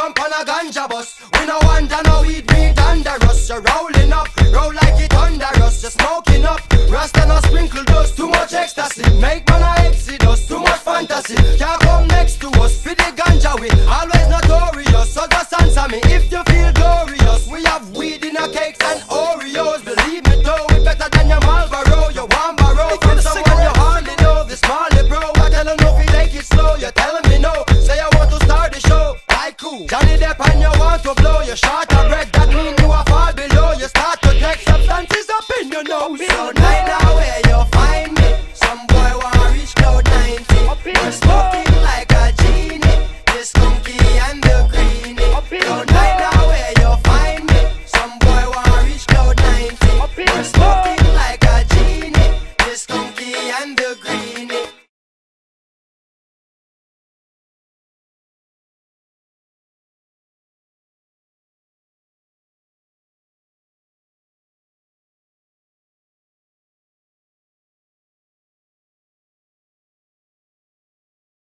jump on a ganja bus. We no wonder no weed beat under us. You're rolling up, roll like it under us. You're smoking up, Rasta no sprinkle dust. Too much ecstasy, make man a exodus. Too much fantasy, can't come next to us. For the ganja we always notorious. So just answer me if you feel glorious. We have weed in our cakes and Oreos. Believe me though, we better than your Marlboro. You want borrow from someone you hardly know. This Marley bro, I tell him no, if you take it slow. You're telling me no, say I want to start the show. Like cool, Johnny Depp and you want to blow. You're short of bread, that mean you are far below. You start to take substances up in your nose. Cloud 9 now where you find me. Some boy wanna reach cloud 90. You're smoking like a genie. This monkey and the greenie. Cloud 9 now where you find me. Some boy wanna reach cloud 90. You're smoking like a genie. This monkey and the greenie.